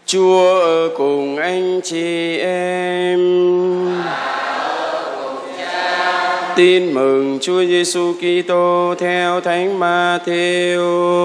Chúa ở cùng anh chị em. Tin mừng Chúa Giêsu Kitô theo Thánh Ma-thi-êu.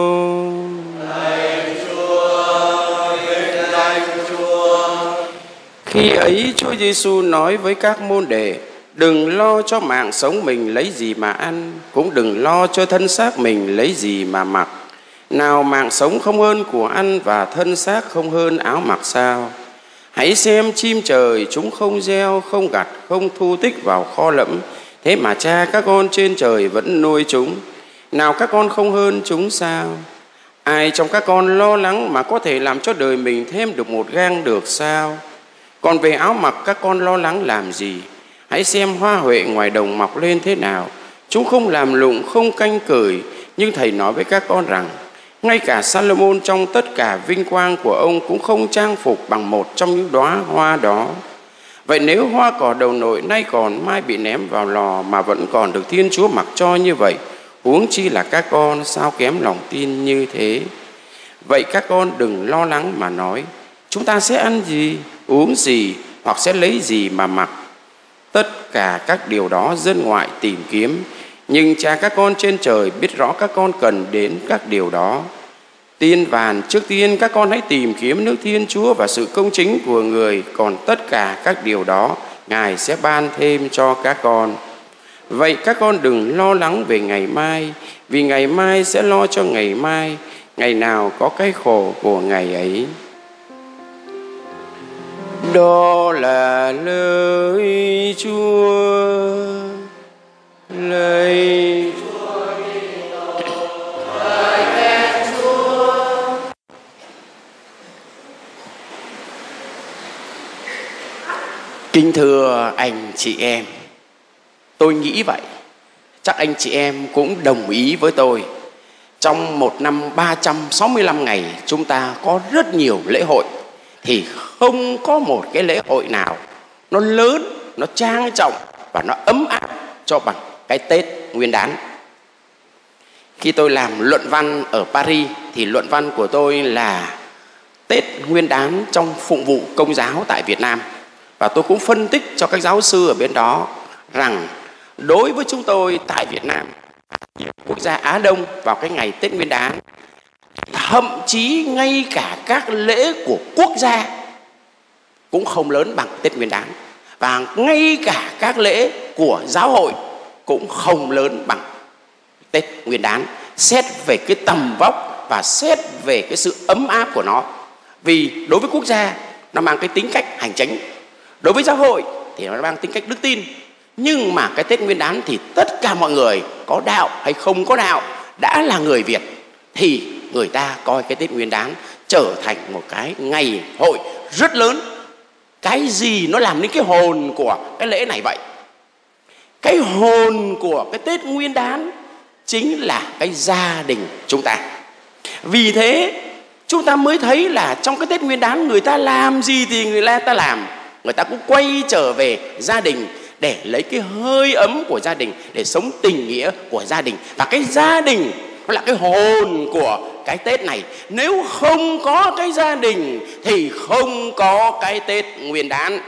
Lạy Chúa, vinh danh Chúa. Khi ấy Chúa Giêsu nói với các môn đệ: đừng lo cho mạng sống mình lấy gì mà ăn, cũng đừng lo cho thân xác mình lấy gì mà mặc. Nào mạng sống không hơn của ăn và thân xác không hơn áo mặc sao? Hãy xem chim trời, chúng không gieo, không gặt, không thu tích vào kho lẫm, thế mà Cha các con trên trời vẫn nuôi chúng. Nào các con không hơn chúng sao? Ai trong các con lo lắng mà có thể làm cho đời mình thêm được một gang được sao? Còn về áo mặc các con lo lắng làm gì? Hãy xem hoa huệ ngoài đồng mọc lên thế nào. Chúng không làm lụng, không canh cởi, nhưng Thầy nói với các con rằng ngay cả Salomon trong tất cả vinh quang của ông cũng không trang phục bằng một trong những đóa hoa đó. Vậy nếu hoa cỏ đầu nội nay còn mai bị ném vào lò mà vẫn còn được Thiên Chúa mặc cho như vậy, huống chi là các con sao kém lòng tin như thế? Vậy các con đừng lo lắng mà nói: chúng ta sẽ ăn gì, uống gì, hoặc sẽ lấy gì mà mặc? Tất cả các điều đó dân ngoại tìm kiếm, nhưng Cha các con trên trời biết rõ các con cần đến các điều đó. Tiên vàn trước tiên các con hãy tìm kiếm nước Thiên Chúa và sự công chính của Người, còn tất cả các điều đó Ngài sẽ ban thêm cho các con. Vậy các con đừng lo lắng về ngày mai, vì ngày mai sẽ lo cho ngày mai. Ngày nào có cái khổ của ngày ấy. Đó là lời Chúa. Lời kính thưa anh chị em, tôi nghĩ vậy, chắc anh chị em cũng đồng ý với tôi. Trong một năm 365 ngày chúng ta có rất nhiều lễ hội, thì không có một cái lễ hội nào nó lớn, nó trang trọng và nó ấm áp cho bằng cái Tết Nguyên đán. Khi tôi làm luận văn ở Paris thì luận văn của tôi là Tết Nguyên đán trong phụng vụ Công giáo tại Việt Nam. Và tôi cũng phân tích cho các giáo sư ở bên đó rằng đối với chúng tôi tại Việt Nam, quốc gia Á Đông, vào cái ngày Tết Nguyên đán, thậm chí ngay cả các lễ của quốc gia cũng không lớn bằng Tết Nguyên đán. Và ngay cả các lễ của giáo hội cũng không lớn bằng Tết Nguyên đán, xét về cái tầm vóc và xét về cái sự ấm áp của nó. Vì đối với quốc gia nó mang cái tính cách hành chính, đối với giáo hội thì nó mang tính cách đức tin. Nhưng mà cái Tết Nguyên đán thì tất cả mọi người, có đạo hay không có đạo, đã là người Việt, thì người ta coi cái Tết Nguyên đán trở thành một cái ngày hội rất lớn. Cái gì nó làm nên cái hồn của cái lễ này vậy? Cái hồn của cái Tết Nguyên đán chính là cái gia đình chúng ta. Vì thế chúng ta mới thấy là trong cái Tết Nguyên đán người ta làm gì thì người ta làm. Người ta cũng quay trở về gia đình để lấy cái hơi ấm của gia đình, để sống tình nghĩa của gia đình. Và cái gia đình nó là cái hồn của cái Tết này. Nếu không có cái gia đình thì không có cái Tết Nguyên đán.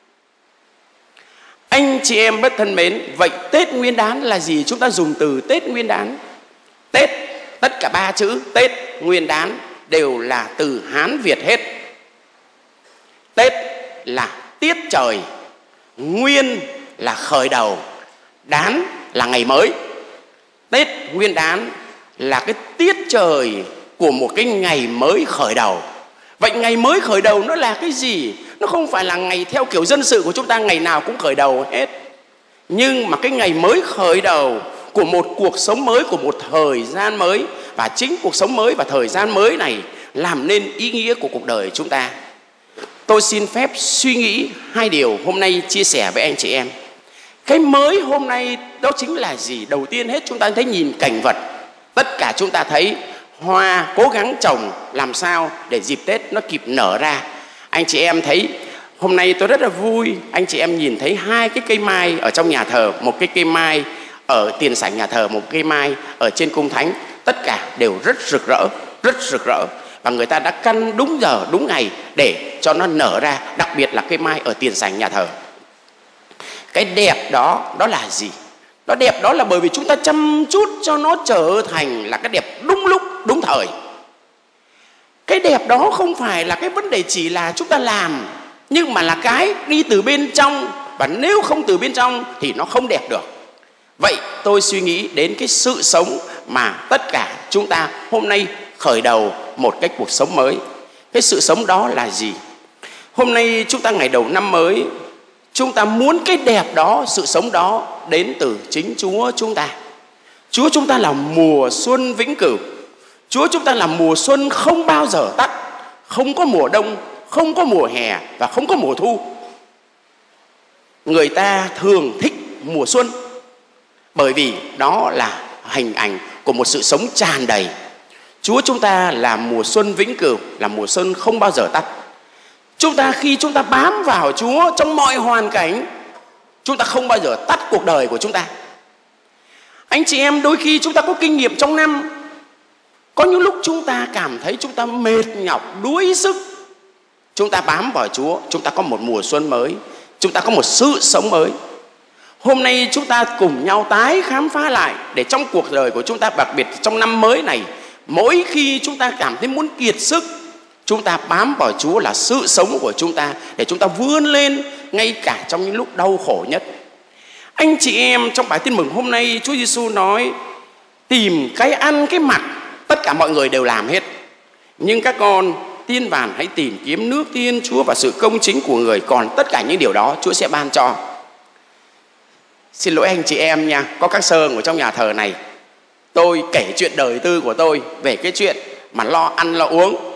Anh chị em rất thân mến, vậy Tết Nguyên đán là gì? Chúng ta dùng từ Tết Nguyên đán. Tết, tất cả ba chữ Tết, Nguyên đán đều là từ Hán Việt hết. Tết là tiết trời, Nguyên là khởi đầu, đán là ngày mới. Tết Nguyên đán là cái tiết trời của một cái ngày mới khởi đầu. Vậy ngày mới khởi đầu nó là cái gì? Nó không phải là ngày theo kiểu dân sự của chúng ta ngày nào cũng khởi đầu hết. Nhưng mà cái ngày mới khởi đầu của một cuộc sống mới, của một thời gian mới. Và chính cuộc sống mới và thời gian mới này làm nên ý nghĩa của cuộc đời chúng ta. Tôi xin phép suy nghĩ hai điều hôm nay chia sẻ với anh chị em. Cái mới hôm nay đó chính là gì? Đầu tiên hết chúng ta thấy nhìn cảnh vật. Tất cả chúng ta thấy hoa cố gắng trồng làm sao để dịp Tết nó kịp nở ra. Anh chị em thấy hôm nay tôi rất là vui. Anh chị em nhìn thấy hai cái cây mai ở trong nhà thờ. Một cái cây mai ở tiền sảnh nhà thờ, một cây mai ở trên cung thánh. Tất cả đều rất rực rỡ, rất rực rỡ. và người ta đã căn đúng giờ đúng ngày để cho nó nở ra, đặc biệt là cây mai ở tiền sảnh nhà thờ. Cái đẹp đó, đó là gì? Nó đẹp đó là bởi vì chúng ta chăm chút cho nó trở thành là cái đẹp đúng lúc, đúng thời. Cái đẹp đó không phải là cái vấn đề chỉ là chúng ta làm, nhưng mà là cái đi từ bên trong, và nếu không từ bên trong thì nó không đẹp được. Vậy tôi suy nghĩ đến cái sự sống mà tất cả chúng ta hôm nay khởi đầu một cái cuộc sống mới. Cái sự sống đó là gì? Hôm nay chúng ta ngày đầu năm mới, chúng ta muốn cái đẹp đó, sự sống đó đến từ chính Chúa chúng ta. Chúa chúng ta là mùa xuân vĩnh cửu. Chúa chúng ta là mùa xuân không bao giờ tắt, không có mùa đông, không có mùa hè và không có mùa thu. Người ta thường thích mùa xuân bởi vì đó là hình ảnh của một sự sống tràn đầy. Chúa chúng ta là mùa xuân vĩnh cửu, là mùa xuân không bao giờ tắt. Chúng ta khi chúng ta bám vào Chúa trong mọi hoàn cảnh, chúng ta không bao giờ tắt cuộc đời của chúng ta. Anh chị em, đôi khi chúng ta có kinh nghiệm trong năm, có những lúc chúng ta cảm thấy chúng ta mệt nhọc, đuối sức. Chúng ta bám vào Chúa, chúng ta có một mùa xuân mới, chúng ta có một sự sống mới. Hôm nay chúng ta cùng nhau tái khám phá lại để trong cuộc đời của chúng ta, đặc biệt trong năm mới này, mỗi khi chúng ta cảm thấy muốn kiệt sức, chúng ta bám vào Chúa là sự sống của chúng ta để chúng ta vươn lên ngay cả trong những lúc đau khổ nhất. Anh chị em, trong bài tin mừng hôm nay, Chúa Giêsu nói tìm cái ăn cái mặc tất cả mọi người đều làm hết, nhưng các con tiên vàn hãy tìm kiếm nước Thiên Chúa và sự công chính của người, còn tất cả những điều đó Chúa sẽ ban cho. Xin lỗi anh chị em nha, có các sơ ở trong nhà thờ này, tôi kể chuyện đời tư của tôi về cái chuyện mà lo ăn lo uống.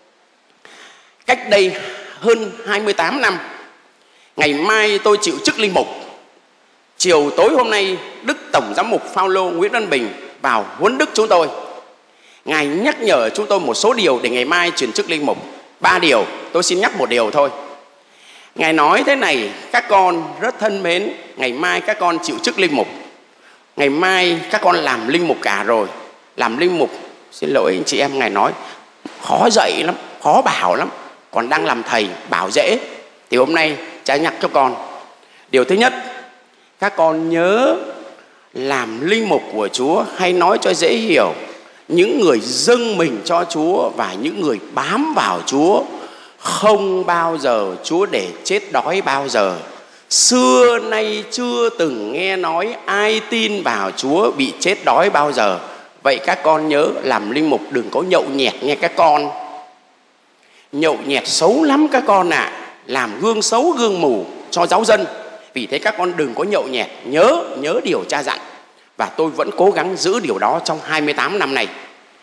Cách đây hơn 28 năm, ngày mai tôi chịu chức linh mục. Chiều tối hôm nay, Đức Tổng Giám mục Phao-lô Nguyễn Văn Bình vào huấn đức chúng tôi. Ngài nhắc nhở chúng tôi một số điều để ngày mai chuyển chức linh mục. 3 điều, tôi xin nhắc một điều thôi. Ngài nói thế này: các con rất thân mến, ngày mai các con chịu chức linh mục. Ngày mai các con làm linh mục cả rồi. Làm linh mục, xin lỗi anh chị em, Ngài nói khó dạy lắm, khó bảo lắm. Còn đang làm thầy bảo dễ. Thì hôm nay cha nhắc cho con. Điều thứ nhất, các con nhớ làm linh mục của Chúa, hay nói cho dễ hiểu, những người dâng mình cho Chúa và những người bám vào Chúa không bao giờ Chúa để chết đói bao giờ. Xưa nay chưa từng nghe nói ai tin vào Chúa bị chết đói bao giờ. Vậy các con nhớ làm linh mục đừng có nhậu nhẹt nghe các con. Nhậu nhẹt xấu lắm các con ạ. Làm gương xấu gương mù cho giáo dân. Vì thế các con đừng có nhậu nhẹt. Nhớ điều cha dặn. Và tôi vẫn cố gắng giữ điều đó trong 28 năm này.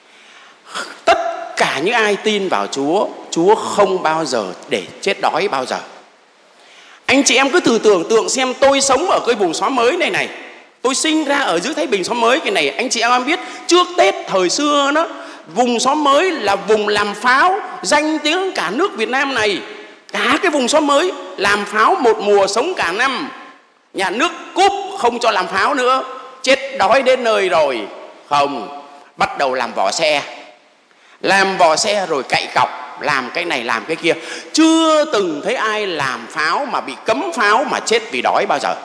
Tất cả những ai tin vào Chúa, Chúa không bao giờ để chết đói bao giờ. Anh chị em cứ thử tưởng tượng xem, tôi sống ở cái vùng xóm mới này. Tôi sinh ra ở dưới Thái Bình xóm mới cái này. Anh chị em biết trước Tết thời xưa đó, vùng xóm mới là vùng làm pháo danh tiếng cả nước Việt Nam này. Cả cái vùng xóm mới làm pháo một mùa sống cả năm. Nhà nước cúp không cho làm pháo nữa, chết đói đến nơi rồi. Không, bắt đầu làm vỏ xe. Làm vỏ xe rồi cậy cọc, làm cái này làm cái kia. Chưa từng thấy ai làm pháo mà bị cấm pháo mà chết vì đói bao giờ.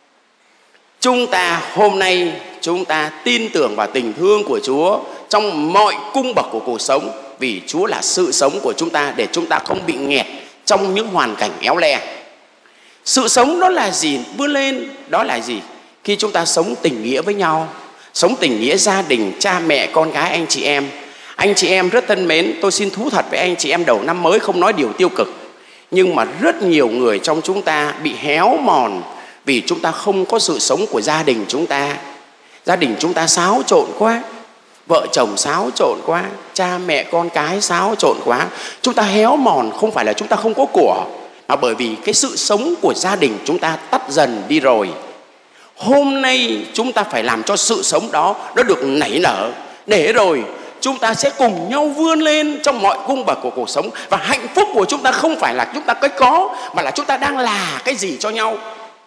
Chúng ta hôm nay chúng ta tin tưởng vào tình thương của Chúa trong mọi cung bậc của cuộc sống, vì Chúa là sự sống của chúng ta để chúng ta không bị nghẹt trong những hoàn cảnh éo le. Sự sống đó là gì? Vươn lên đó là gì? Khi chúng ta sống tình nghĩa với nhau, sống tình nghĩa gia đình, cha mẹ, con gái, anh chị em. Anh chị em rất thân mến, tôi xin thú thật với anh chị em đầu năm mới không nói điều tiêu cực, nhưng mà rất nhiều người trong chúng ta bị héo mòn vì chúng ta không có sự sống của gia đình chúng ta. Gia đình chúng ta xáo trộn quá, vợ chồng xáo trộn quá, cha mẹ con cái xáo trộn quá. Chúng ta héo mòn không phải là chúng ta không có của, mà bởi vì cái sự sống của gia đình chúng ta tắt dần đi rồi. Hôm nay chúng ta phải làm cho sự sống đó nó được nảy nở, để rồi chúng ta sẽ cùng nhau vươn lên trong mọi cung bậc của cuộc sống. Và hạnh phúc của chúng ta không phải là chúng ta có, mà là chúng ta đang là cái gì cho nhau.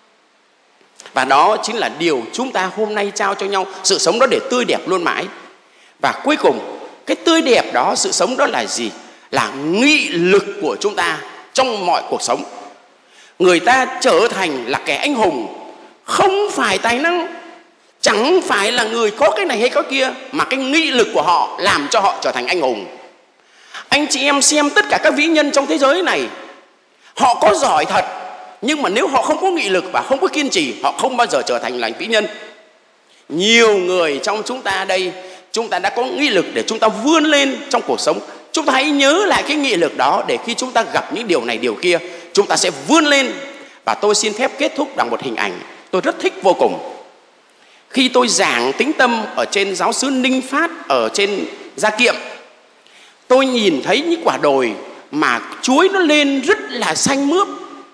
Và đó chính là điều chúng ta hôm nay trao cho nhau, sự sống đó để tươi đẹp luôn mãi. Và cuối cùng, Cái tươi đẹp đó, sự sống đó là gì? Là nghị lực của chúng ta trong mọi cuộc sống. Người ta trở thành là kẻ anh hùng không phải tài năng, chẳng phải là người có cái này hay có kia, mà cái nghị lực của họ làm cho họ trở thành anh hùng. Anh chị em xem tất cả các vĩ nhân trong thế giới này, họ có giỏi thật, nhưng mà nếu họ không có nghị lực và không có kiên trì, họ không bao giờ trở thành là vĩ nhân. Nhiều người trong chúng ta đây, chúng ta đã có nghị lực để chúng ta vươn lên trong cuộc sống. Chúng ta hãy nhớ lại cái nghị lực đó, để khi chúng ta gặp những điều này điều kia, chúng ta sẽ vươn lên. Và tôi xin phép kết thúc bằng một hình ảnh tôi rất thích vô cùng. Khi tôi giảng tĩnh tâm ở trên giáo xứ Ninh Phát, ở trên Gia Kiệm, tôi nhìn thấy những quả đồi mà chuối nó lên rất là xanh mướt.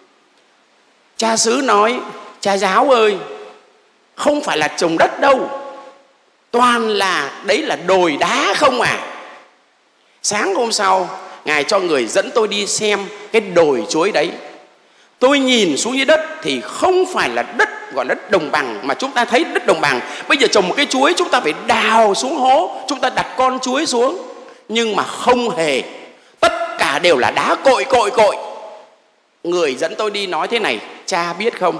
Cha xứ nói: cha giáo ơi, không phải là trồng đất đâu, toàn là đấy là đồi đá không à. Sáng hôm sau, Ngài cho người dẫn tôi đi xem cái đồi chuối đấy. Tôi nhìn xuống dưới đất thì không phải là đất gọi là đất đồng bằng, mà chúng ta thấy đất đồng bằng, bây giờ trồng một cái chuối chúng ta phải đào xuống hố, chúng ta đặt con chuối xuống. Nhưng mà không hề, tất cả đều là đá cội. Người dẫn tôi đi nói thế này: cha biết không,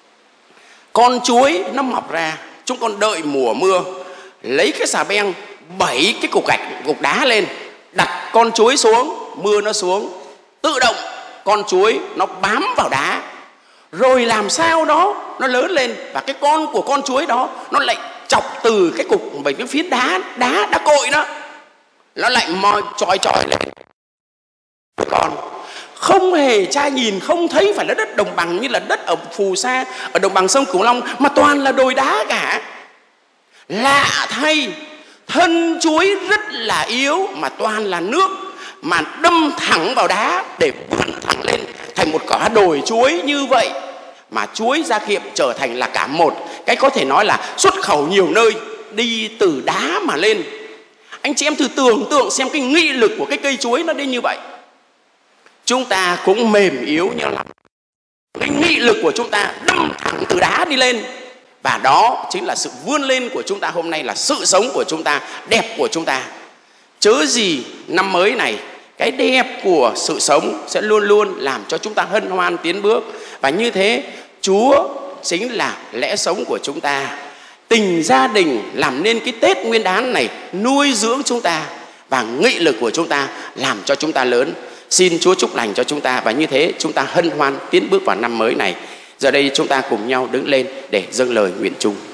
con chuối nó mọc ra, chúng con đợi mùa mưa, lấy cái xà beng bẩy cái cục gạch, cục đá lên, đặt con chuối xuống, mưa nó xuống, tự động con chuối nó bám vào đá, rồi làm sao đó nó lớn lên, và cái con của con chuối đó nó lại chọc từ cái cục bởi cái phiến đá cội đó, nó lại mòi chòi lên con. Không hề, cha nhìn không thấy phải là đất đồng bằng như là đất ở phù sa, ở đồng bằng sông Cửu Long, mà toàn là đồi đá cả. Lạ thay, thân chuối rất là yếu mà toàn là nước, mà đâm thẳng vào đá để vươn thẳng lên thành một quả đồi chuối như vậy. Mà chuối Gia Kiệm trở thành là cả một cái có thể nói là xuất khẩu nhiều nơi, đi từ đá mà lên. Anh chị em thử tưởng tượng xem cái nghị lực của cái cây chuối nó đến như vậy. Chúng ta cũng mềm yếu như lắm. Cái nghị lực của chúng ta đâm thẳng từ đá đi lên. Và đó chính là sự vươn lên của chúng ta hôm nay, là sự sống của chúng ta, đẹp của chúng ta. Chớ gì năm mới này, cái đẹp của sự sống sẽ luôn luôn làm cho chúng ta hân hoan tiến bước. Và như thế, Chúa chính là lẽ sống của chúng ta. Tình gia đình làm nên cái Tết Nguyên đán này nuôi dưỡng chúng ta, và nghị lực của chúng ta làm cho chúng ta lớn. Xin Chúa chúc lành cho chúng ta, và như thế chúng ta hân hoan tiến bước vào năm mới này. Giờ đây chúng ta cùng nhau đứng lên để dâng lời nguyện chung.